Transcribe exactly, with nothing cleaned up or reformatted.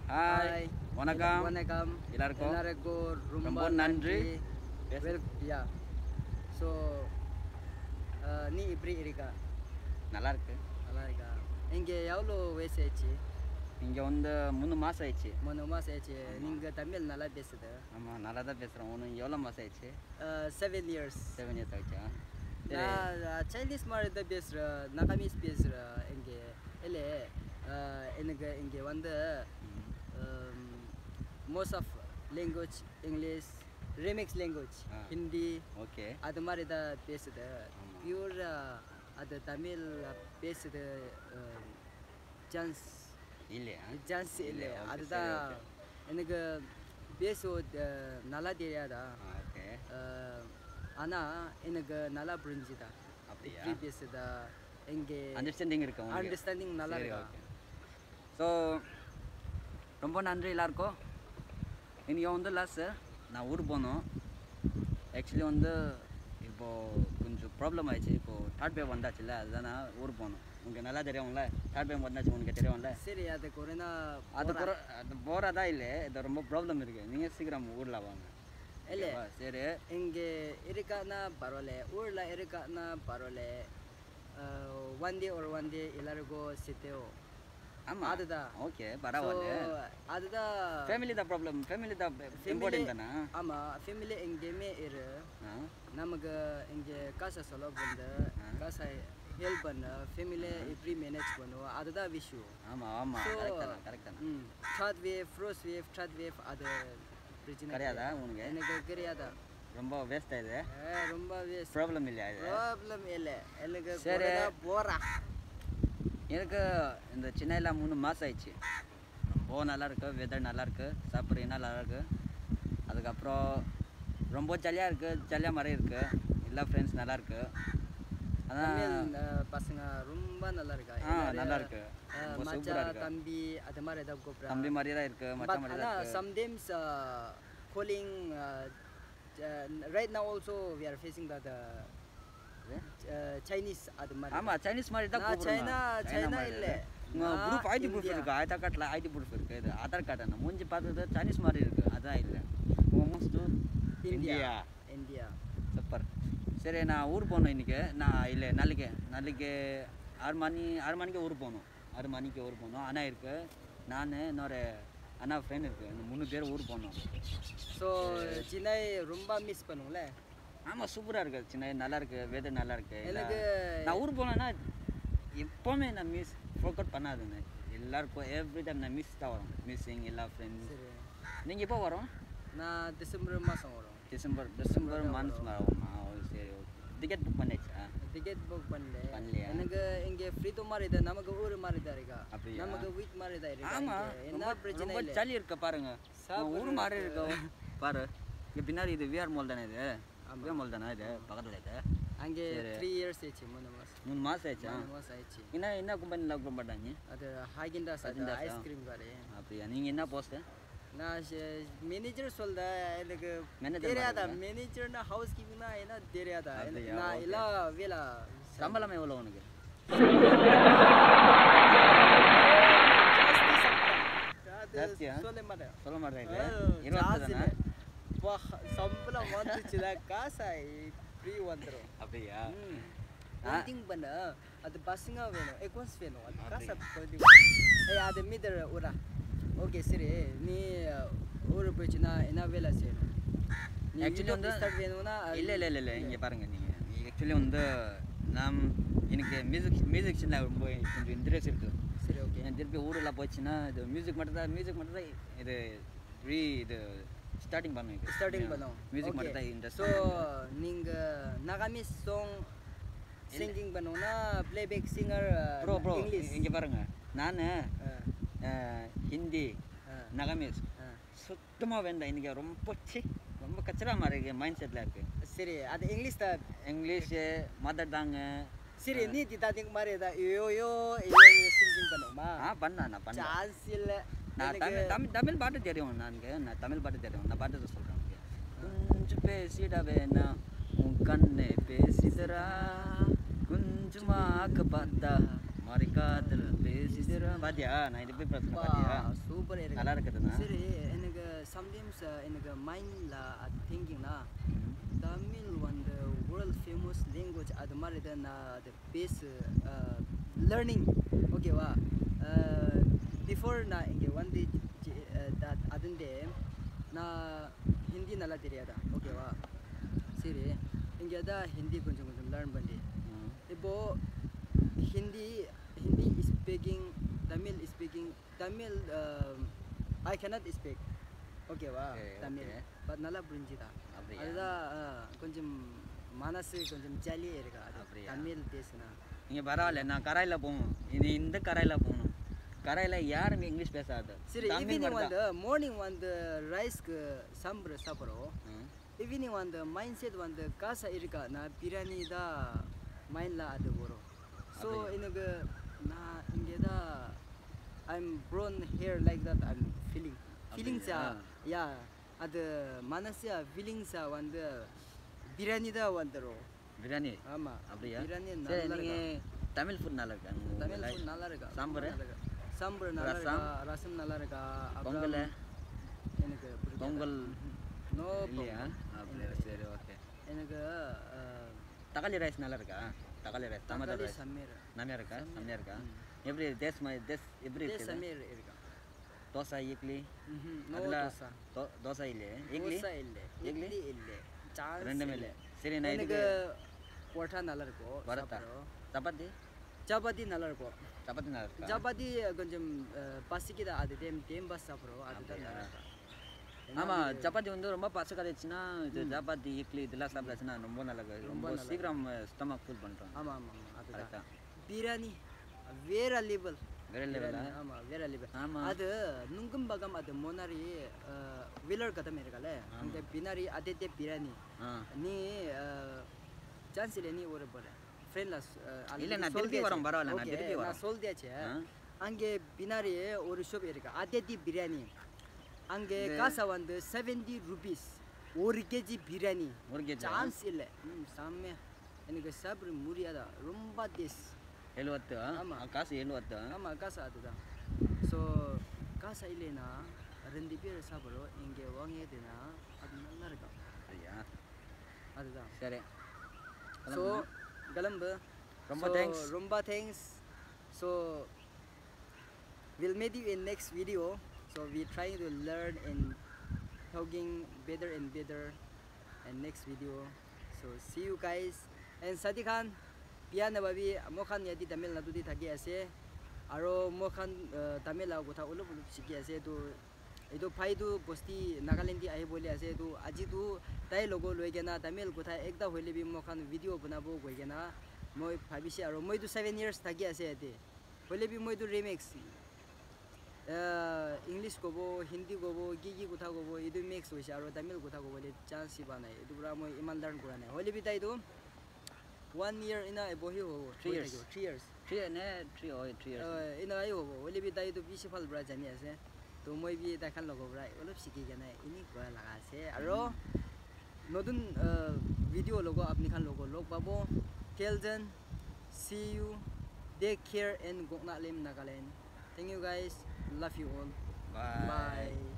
Hai, வணக்கம் வணக்கம் எல்லாருக்கும் எல்லாருக்கும் ரொம்ப ரொம்ப நன்றி. நன்றி வெல் யா ஸோ நீ இப்படி இருக்கா நல்லா இருக்கு. நல்லா இருக்கா இங்கே எவ்வளோ வயசு ஆயிடுச்சு இங்க வந்து மூணு மாசம் ஆயிடுச்சு. மூணு மாதம் ஆயிடுச்சு நீங்கள் தமிழ் நல்லா பேசுது ஆமா நல்லா தான் பேசுறோம். ஒன்று எவ்வளோ மாசம் ஆயிடுச்சு? செவன் இயர்ஸ் செவன் இயர்ஸ் ஆயிடுச்சா? சரி. நான் சைனீஸ் மாதிரி தான் பேசுகிறேன் நகமீஸ் பேசுகிறேன் இங்கே இல்லை எனக்கு இங்கே வந்து most of language English remix language Ah. Hindi okay. அது மாதிரி தான் பேசுது ஆமா. பியூர் அது தமிழ் பேசுது சான்ஸ் இல்லையா? சான்ஸ் இல்லை இல்லையா? Okay, அதுதான் சரி, okay. எனக்கு பேசுவது நல்லா தெரியாதா ஆ, ஓகே. ஆனால் எனக்கு நல்லா புரிஞ்சுதா அப்படியா? எப்படி பேசுதா இங்கே அண்டர்ஸ்டாண்டிங் இருக்கு உங்களுக்கு? அண்டர்ஸ்டாண்டிங் நல்லா சரி, இருக்கா ஓகே. ஸோ ரொம்ப நன்றி எல்லாருக்கும். இன்னைக்கு வந்து லாஸ்ட் நான் ஊருக்கு போனோம். ஆக்சுவலி வந்து இப்போது கொஞ்சம் ப்ராப்ளம் ஆயிடுச்சு. இப்போது தேர்ட் வேவ் வந்தாச்சுல்ல, அதுதான் நான் ஊருக்கு போனோம். உங்களுக்கு நல்லா தெரியும்ல, தேர்ட் வேவ் வந்தாச்சு உங்களுக்கு தெரியும்ல. சரி அது கொரோனா அது கூட அது போகிறதா இல்லை, இது ரொம்ப ப்ராப்ளம் இருக்குது. நீங்கள் சீக்கிரம் ஊரில் வாங்க. இல்லை ஓகேவா? சரி. இங்கே இருக்கான்னா பரவாயில்ல ஊரில் இருக்கான்னா பரவாயில்ல ஒன் டே ஒரு ஒன் டே எல்லாருக்கும் சித்தேவோ ஆமாம் அதுதான் ஓகே பரவாயில்ல. So, அதுதான் ஃபேமிலி தான் ப்ராப்ளம். ஃபேமிலி தான் இம்பார்ட்டன்ட் தானே. ஆமாம் ஃபேமிலி எங்கேயுமே இரு ஆ நமக்கு இங்கே காசை செலவு பண்ணு காசை ஹெல்ப் பண்ண ஃபேமிலி எப்படி மேனேஜ் பண்ணுவோம் அதுதான் விஷயம். ஆமாம் ஆமாம் So, கரெக்ட் தானே கரெக்ட் தானே. ம் third wave first wave third wave அது பிரச்சனை கிடையாதா உனக்கு? எனக்கு தெரியாதா ரொம்ப வேஸ்ட் ஆகுது. ஏ, ரொம்ப வேஸ்ட் ப்ராப்ளம் இல்லையா இது? ப்ராப்ளம் இல்லை எனக்கு சரி. போகிறா எனக்கு இந்த சென்னையில் மூணு மாதம் ஆயிடுச்சு. ரொம்ப நல்லா இருக்கு, வெதர் நல்லா இருக்கு, சாப்பிட்றீங்கன்னா நல்லா இருக்கு. அதுக்கப்புறம் ரொம்ப ஜாலியாக இருக்குது, ஜாலியாக மாதிரி இருக்குது. எல்லா ஃப்ரெண்ட்ஸ் நல்லா இருக்கு. அதான் தமிழ் பசங்க ரொம்ப நல்லா இருக்கா ஆ நல்லா இருக்கு. ரொம்ப மச்சா சூப்பராக இருக்கு. தம்பி அது மாதிரி ஏதாவது கூப்பிட்றா தம்பி மாதிரியே தான் இருக்கு, மச்சான் மாதிரி தான் ஆனால் இருக்கு. Sometimes calling right now also we are facing that Chinese அது மாதிரி ஆமாம் சைனீஸ் மாதிரி தான் நான் கூப்பிடுறோம். சைனா சைனா இல்லை ப்ரூஃப் ஐடி ப்ரூஃப் இருக்குது, ஆதார் கார்டில் ஐடி ப்ரூஃப் இருக்குது. இது ஆதார் கார்டு என்ன மூஞ்சி பார்த்தது சைனீஸ் மாதிரி இருக்குது, அதான் இல்லை. Most India India super. சரி நான் ஊர் போகணும் இன்றைக்கி. நான் இல்லை நாளைக்கு நாளைக்கு ஆறு மணி ஆறு மணிக்கு ஊர் போகணும். ஆறு மணிக்கு ஊர் போகணும். அண்ணா இருக்குது, நான் இன்னொரு அண்ணா ஃப்ரெண்ட் இருக்குது, இந்த மூணு பேர் ஊர் போகணும். ஸோ சென்னை ரொம்ப மிஸ் பண்ணுவோம்ல. ஆமாம் சூப்பராக இருக்குது சென்னை, நல்லா இருக்குது, வெதர் நல்லா இருக்குது. எனக்கு நான் ஊர் போனேன்னா எப்போவுமே நான் மிஸ் ஃபோக்கஸ் பண்ணாதுங்க. எல்லாருக்கும் எவ்ரி டைம் நான் மிஸ் தான் வரும், மிஸ்ஸிங் எல்லா ஃப்ரெண்ட்ஸ். சரி நீங்கள் எப்போ வரும்? நான் டிசம்பர் மாதம் வரும். டிசம்பர் டிசம்பர் மந்த்ஸ் ஆகுமா? சரி ஓகே. டிக்கெட் புக் பண்ணியாச்சா? டிக்கெட் புக் பண்ணல. பண்ணலையா? எனக்கு இங்கே ஃப்ரீதோ மாதிரி இது நமக்கு ஊர் மாதிரி தான் இருக்கா. அப்படியா? நமக்கு வீட் மாதிரி தான் இருக்கு. ஆமாம் என்ன பிரச்சனை ரொம்ப இல்லை. ஜாலி இருக்க பாருங்க. ஊர் மாதிரி இருக்க பாரு. இங்கே பின்னாடி இது விஆர் மால் தானே? இது விஆர் மால் தானே இது பக்கத்தில்? இது அங்கே த்ரீ இயர்ஸ் ஆயிடுச்சு மூணு மாதம் மூணு மாதம் ஆயிடுச்சா? மூணு மாதம் ஆயிடுச்சு. என்ன என்ன கம்பெனியில் ஒர்க் பண்ணாங்க? அது ஹாகின்டாஸ் அது ஹாகின்டாஸா? ஐஸ்கிரீம் கடை. அப்படியா? நீங்கள் என்ன போஸ்ட்டு? நான் மேனேஜர் சொல்ல எனக்கு Manager தெரியாதா மாதிரியா? மேனேஜர்னா ஹவுஸ் கீப்பிங்னா என்ன தெரியாதா அப்படியா? நான் Okay. எல்லாம் வேலை சம்பளம் எவ்வளோ உனக்கு? ஜாஸ்தியா? சொல்ல மாட்டேன் சொல்ல மாட்டேன். இல்லை இருபது தானே? சம்பளம் வந்துச்சுல காசா ஃப்ரீ வந்துடும். அப்படியா? திங்க் பண்ண அது பசங்க வேணும் எக்வன்ஸ் வேணும் அது காசை கொஞ்சம் ஏய் அது மீதர் ஊரா ஓகே சரி நீ ஊருக்கு போயிடுச்சுன்னா என்ன வேலை செய்யணும்? நீ ஆக்சுவலி வந்து ஸ்டார்ட் வேணும்னா இல்லை இல்லை இல்லை இல்லை இங்கே பாருங்கள். நீங்கள் ஆக்சுவலி வந்து நாம் எனக்கு மியூசிக் மியூசிக்ஸில் ரொம்ப கொஞ்சம் இன்ட்ரெஸ்ட் இருக்குது. சரி ஓகே நான் திருப்பி ஊரில் போச்சுன்னா இது மியூசிக் மட்டும் தான் மியூசிக் மட்டும் தான் இது ரீ இது ஸ்டார்டிங் பண்ணுவேன். ஸ்டார்டிங் பண்ணோம் மியூசிக் மட்டும் தான் இன்ட்ரெஸ்ட். ஸோ நீங்கள் நகாமிஸ் சாங் சிங்கிங் பண்ணுவோம்னா playback singer bro bro English இங்கே பாருங்கள். நான் ஹிந்தி நகமீஸ் ஆ. சுத்தமாக வேண்டாம். இன்றைக்கி ரொம்ப சி ரொம்ப கச்சரா மாதிரி இருக்குது, மைண்ட் செட்டில் இருக்குது. சரி அது இங்கிலீஷ் தான் இங்கிலீஷு மதர் டாங்கு. சரி நீ திட்டாதிங்க மாதிரி ஏதா ஐயோ ஐயோ ஐயோ சிங்கிங் பண்ணுமா? ஆ பண்ணேன் நான் பண்ணேன். சான்ஸ் இல்லை. நான் தமிழ் தமிழ் தமிழ் பாட்டு தெரியும். நானுக்கு நான் தமிழ் பாட்டு தெரியும். நான் பாட்டு சொல்கிறேன். கொஞ்சம் பேசிட வேணாம் உன் கண்ணே பேசிதரா கொஞ்சமா ஆக்க பார்த்தா மாதிரி காதல் பேசிதரா. பாத்தியா நான் இது போய் பார்த்தேன். பாத்தியா சூப்பர் இருக்கு. நல்லா இருக்குதுண்ணா சரி எனக்கு சம்டைம்ஸ் எனக்கு மைண்டில் அது thinking னா தமிழ் வந்து வேர்ல்ட் ஃபேமஸ் லாங்குவேஜ் அது மாதிரி தான் நான் அது பேஸ் லேர்னிங் ஓகேவா பிஃபோர் நான் இங்கே வந்து அதுண்டே நான் ஹிந்தி நல்லா தெரியாதா ஓகேவா சரி இங்கே தான் ஹிந்தி கொஞ்சம் கொஞ்சம் லேர்ன் பண்ணி இப்போது Hindi Hindi speaking Tamil speaking Tamil I cannot speak ஓகேவா தமிழ் பட் நல்லா புரிஞ்சுதா அதுதான் கொஞ்சம் மனசு கொஞ்சம் ஜாலியாக இருக்கா அது தமிழ் பேசுனா நீங்கள் பரவாயில்ல நான் கரையில் போகணும் இது இந்த கரையில் போகணும் கரையில் யாருமே இங்கிலீஷ் பேசாது சரி ஈவினிங் வந்து மார்னிங் வந்து ரைஸ்க்கு சாம்பார் சாப்பிட்றோம் ஈவினிங் வந்து மைண்ட் செட் வந்து காசா இருக்கா நான் பிரியாணி தான் மைண்டில் அது வரும் ஸோ எனக்கு நான் இங்கே தான் I'm prone here like that I'm feeling ஃபீலிங்ஸா யா அது மனசு ஃபீலிங்ஸா வந்து பிரியாணி தான் வந்துடும் பிரியாணி ஆமாம் அப்படியா பிரியாணி சரி நீங்கள் தமிழ் ஃபுட் நல்லா இருக்கா தமிழ் ஃபுட் நல்லா இருக்கா சாம்பார் சாம்பார் நல்லா இருக்கா ரசம் நல்லா இருக்கா பொங்கல் எனக்கு பொங்கல் நோ இல்லையா அப்படியா சரி ஓகே எனக்கு தக்காளி ரைஸ் நல்லா இருக்கா தக்காளி ரைஸ் டமாட்டோ ரைஸ் சமையல் நல்லா இருக்கா செம்மையாக இருக்கா எப்படி தேஸ் மை தேஸ் எப்படி இருக்கு சமையல் இருக்கா தோசை இட்லி நோ தோசை தோசை இல்லை இட்லி தோசை இல்லை இட்லி இல்லை ரெண்டுமே இல்லை சரி நான் எனக்கு பரோட்டா நல்லா இருக்கும் பரோட்டா சப்பாத்தி சப்பாத்தி நல்லா இருக்கும் சப்பாத்தி நல்லா இருக்கா சப்பாத்தி கொஞ்சம் பசிக்குதா அது டைம் டைம் பாஸ் சாப்பிட்றோம் அதுதான் நல்லா இருக்கும் ஆமாம் சப்பாத்தி வந்து ரொம்ப பசக்காரிச்சுன்னா இது சப்பாத்தி இட்லி இதெல்லாம் சாப்பிட்டாச்சுன்னா ரொம்ப நல்லா இருக்கும் ரொம்ப சீக்கிரம் ஸ்டமக் ஃபுல் பண்ணுறோம் ஆமாம் ஆமாம் அதுதான் பிரியாணி வேற லெவல் வேற லெவலா ஆமாம் வேற லெவல் ஆமாம் அது நுங்கம்பாகம் அது முன்னாடி வீலர் கதம் இருக்கல அந்த பின்னாடி அதே பிரியாணி நீ சான்ஸ் இல்லை நீ ஒரு போற ஃப்ரெண்ட்லஸ் இல்லை நான் திருப்பி வரேன் பரவாயில்ல நான் திருப்பி வரேன் நான் சொல்லியாச்சு அங்கே பின்னாடி ஒரு ஷாப் இருக்கு அதே பிரியாணி அங்கே காசை வந்து செவன்டி ருபீஸ் ஒரு கேஜி பிரியாணி ஒரு கேஜி சான்ஸ் இல்லை ம் செம்மையா எனக்கு சாப்பிட முடியாதா ரொம்ப டேஸ் எழுபத்து ஆமாம் காசு எழுபத்து ஆமாம் காசு அதுதான் ஸோ காசு இல்லைன்னா ரெண்டு பேர் சாப்பிட்றோம் இங்கே வாங்கியதுன்னா அது நல்லா இருக்கும் ஐயா அதுதான் சரி ஸோ கிளம்பு ரொம்ப தேங்க்ஸ் ரொம்ப thanks so will meet you in next video so we trying to learn and talking better and better and next video so see you guys and Sati Khan piano babi mokhan yadi Tamil Nadu di thaki ase aro mokhan Tamil la kotha ulup ulup shiki ase to edo phai du bosti Nagaland di ahi boli ase to aji tu tai logo loi gena Tamil kotha ekda hoile bi mokhan video banabo goi gena moi bhabise aro moi tu seven years thaki ase ate hoile bi moi tu remix English kobo Hindi kobo gigi kotha kobo edu mix hoise aro Tamil kotha kobo le chance si banai edu pura moi iman learn kora nai hoile bi tai tu one year ina bohi ho three years three years three ne three oh three years ina ai ho hoile bi tai tu bisi phal bra jani ase to moi bi ta khan logo bra olop siki gana ini kora laga ase aro nodun video logo apni khan logo log babo till then see you take care and Gokna Lim Nagaland thank you guys love you all bye bye